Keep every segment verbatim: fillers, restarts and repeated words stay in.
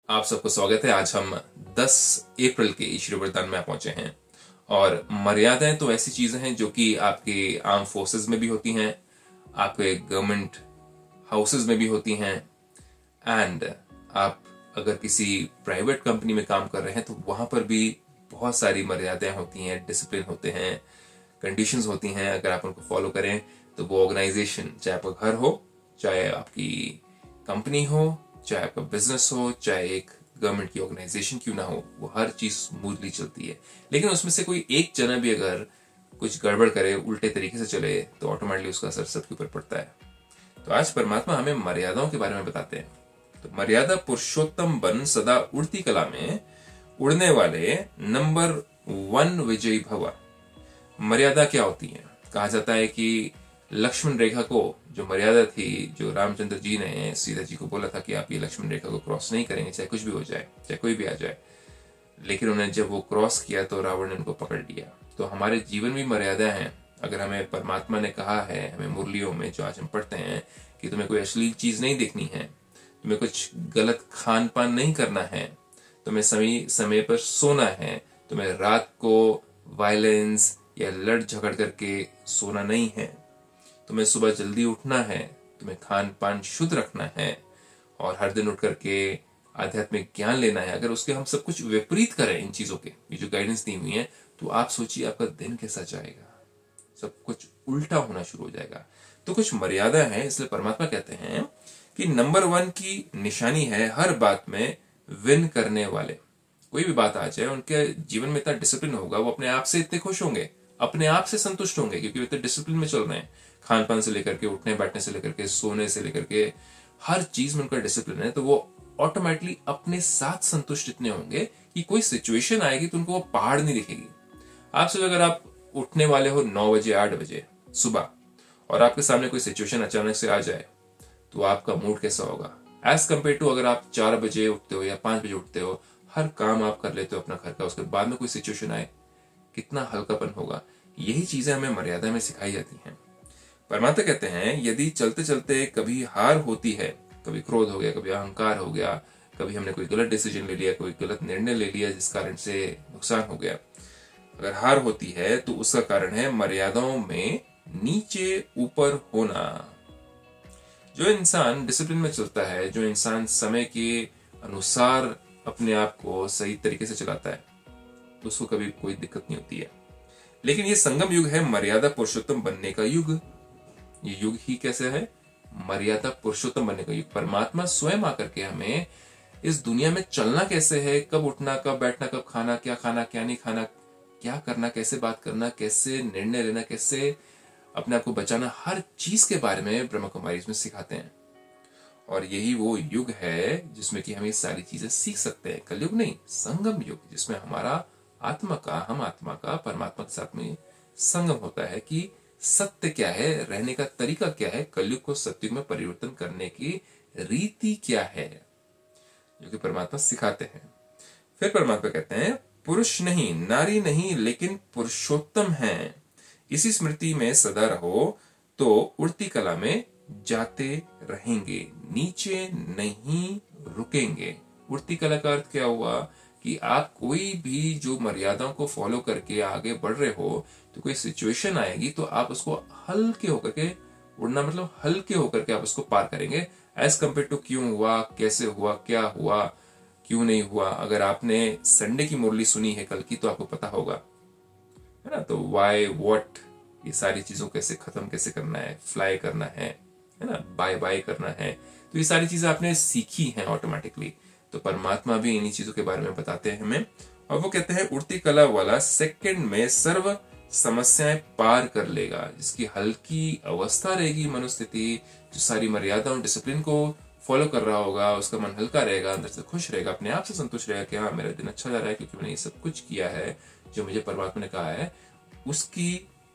आप सबको स्वागत है। आज हम दस अप्रैल के श्री वरदान में पहुंचे हैं। और मर्यादाएं तो ऐसी चीजें हैं जो कि आपके आर्म फोर्सेस में भी होती हैं, आपके गवर्नमेंट हाउसेस में भी होती हैं, एंड आप अगर किसी प्राइवेट कंपनी में काम कर रहे हैं तो वहां पर भी बहुत सारी मर्यादाएं होती हैं, डिसिप्लिन होते हैं, कंडीशंस होती हैं। अगर आप उनको फॉलो करें तो वो ऑर्गेनाइजेशन, चाहे आपका घर हो, चाहे आपकी कंपनी हो, चाहे आपका बिजनेस हो, चाहे एक गवर्नमेंट की ऑर्गेनाइजेशन क्यों ना हो, वो हर चीज स्मूथली चलती है। लेकिन उसमें से कोई एक जना भी अगर कुछ गड़बड़ करे, उल्टे तरीके से चले, तो ऑटोमेटिकली उसका असर सबके ऊपर पड़ता है। तो आज परमात्मा हमें मर्यादाओं के बारे में बताते हैं। तो मर्यादा पुरुषोत्तम बन सदा उड़ती कला में उड़ने वाले नंबर वन विजयी भवा। मर्यादा क्या होती है? कहा जाता है कि लक्ष्मण रेखा को, जो मर्यादा थी, जो रामचंद्र जी ने सीता जी को बोला था कि आप ये लक्ष्मण रेखा को क्रॉस नहीं करेंगे, चाहे कुछ भी हो जाए, चाहे कोई भी आ जाए। लेकिन उन्होंने जब वो क्रॉस किया तो रावण ने उनको पकड़ लिया। तो हमारे जीवन में मर्यादा है। अगर हमें परमात्मा ने कहा है, हमें मुरलियों में जो आज हम पढ़ते हैं कि तुम्हें कोई अश्लील चीज नहीं देखनी है, तुम्हें कुछ गलत खान पान नहीं करना है, तुम्हें समय समय पर सोना है, तुम्हें रात को वायलेंस या लड़ झगड़ करके सोना नहीं है, तुम्हें सुबह जल्दी उठना है, तुम्हें खान पान शुद्ध रखना है और हर दिन उठ करके आध्यात्मिक ज्ञान लेना है। अगर उसके हम सब कुछ विपरीत करें, इन चीजों के ये जो गाइडेंस दी हुई है, तो आप सोचिए आपका दिन कैसा जाएगा। सब कुछ उल्टा होना शुरू हो जाएगा। तो कुछ मर्यादा है, इसलिए परमात्मा कहते हैं कि नंबर वन की निशानी है हर बात में विन करने वाले। कोई भी बात आ जाए, उनके जीवन में इतना डिसिप्लिन होगा, वो अपने आप से इतने खुश होंगे, अपने आप से संतुष्ट होंगे, क्योंकि वो इतने डिसिप्लिन में चल रहे हैं। खान पान से लेकर के, उठने बैठने से लेकर के, सोने से लेकर के, हर चीज में उनका डिसिप्लिन है। तो वो ऑटोमेटिकली अपने साथ संतुष्ट इतने होंगे कि कोई सिचुएशन आएगी तो उनको वो पहाड़ नहीं दिखेगी। आप सुबह अगर आप उठने वाले हो नौ बजे आठ बजे सुबह, और आपके सामने कोई सिचुएशन अचानक से आ जाए, तो आपका मूड कैसा होगा? एज कंपेयर टू अगर आप चार बजे उठते हो या पांच बजे उठते हो, हर काम आप कर लेते हो अपना घर का, उसके बाद में कोई सिचुएशन आए, कितना हल्कापन होगा। यही चीजें हमें मर्यादा में सिखाई जाती हैं। परमात्मा कहते हैं यदि चलते चलते कभी हार होती है, कभी क्रोध हो गया, कभी अहंकार हो गया, कभी हमने कोई गलत डिसीजन ले लिया, कोई गलत निर्णय ले लिया जिस कारण से नुकसान हो गया, अगर हार होती है तो उसका कारण है मर्यादाओं में नीचे ऊपर होना। जो इंसान डिसिप्लिन में चलता है, जो इंसान समय के अनुसार अपने आप को सही तरीके से चलाता है, उसको कभी कोई दिक्कत नहीं होती है। लेकिन ये संगम युग है मर्यादा पुरुषोत्तम बनने का युग। ये युग ही कैसे है? मर्यादा पुरुषोत्तम बनने का युग। परमात्मा स्वयं आकर के हमें इस दुनिया में चलना कैसे है, कब उठना, कब बैठना, कब खाना, क्या खाना, क्या नहीं खाना, क्या करना, कैसे बात करना, कैसे निर्णय लेना, कैसे अपने आप को बचाना, हर चीज के बारे में ब्रह्म कुमारी इसमें सिखाते हैं। और यही वो युग है जिसमें कि हम ये सारी चीजें सीख सकते हैं। कलयुग नहीं, संगम युग, जिसमें हमारा आत्मा का, हम आत्मा का परमात्मा के साथ में संगम होता है कि सत्य क्या है, रहने का तरीका क्या है, कलयुग को सत्युग में परिवर्तन करने की रीति क्या है, जो कि परमात्मा सिखाते हैं। फिर परमात्मा कहते हैं पुरुष नहीं, नारी नहीं, लेकिन पुरुषोत्तम है। इसी स्मृति में सदा रहो तो उड़ती कला में जाते रहेंगे, नीचे नहीं रुकेंगे। उड़ती कला का अर्थ क्या हुआ कि आप कोई भी जो मर्यादाओं को फॉलो करके आगे बढ़ रहे हो, तो कोई सिचुएशन आएगी तो आप उसको हल्के होकर के उड़ना, मतलब हल्के होकर के आप उसको पार करेंगे, एज कंपेयर टू क्यों हुआ, कैसे हुआ, क्या हुआ, क्यों नहीं हुआ। अगर आपने संडे की मुरली सुनी है कल की, तो आपको पता होगा, है ना। तो वाई, व्हाट, ये सारी चीजों कैसे खत्म कैसे करना है, फ्लाई करना है है ना, बाय बाय करना है, तो ये सारी चीजें आपने सीखी हैं ऑटोमेटिकली। तो परमात्मा भी इन्हीं चीजों के बारे में बताते हैं हमें। और वो कहते हैं उड़ती कला वाला सेकंड में सर्व समस्याएं पार कर लेगा। जिसकी हल्की अवस्था रहेगी, मनोस्थिति, जो सारी मर्यादा और डिसिप्लिन को फॉलो कर रहा होगा, उसका मन हल्का रहेगा, अंदर से खुश रहेगा, अपने आप से संतुष्ट रहेगा कि हाँ मेरा दिन अच्छा जा रहा है क्योंकि मैंने ये सब कुछ किया है जो मुझे परमात्मा ने कहा है। उसकी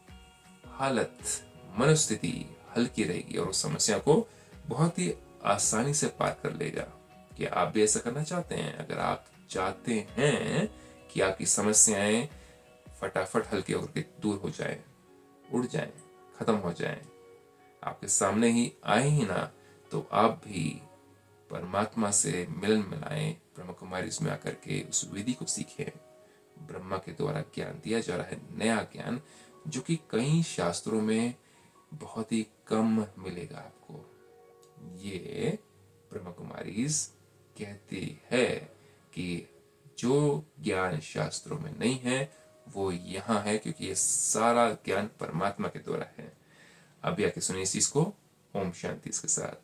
हालत, मनोस्थिति हल्की रहेगी और उस समस्या को बहुत ही आसानी से पार कर लेगा। कि आप भी ऐसा करना चाहते हैं? अगर आप चाहते हैं कि आपकी समस्याएं फटाफट हल्के होकर के दूर हो जाए, उड़ जाए, खत्म हो जाए, आपके सामने ही आए ही ना, तो आप भी परमात्मा से मिलन मिलाएं, ब्रह्म कुमारी इसमें आकर के उस विधि को सीखें। ब्रह्मा के द्वारा ज्ञान दिया जा रहा है, नया ज्ञान, जो कि कई शास्त्रों में बहुत ही कम मिलेगा आपको। ये ब्रह्म कुमारी कहती है कि जो ज्ञान शास्त्रों में नहीं है वो यहाँ है, क्योंकि ये सारा ज्ञान परमात्मा के द्वारा है। अब आके सुनिए इस चीज को। ओम शांति इसके साथ।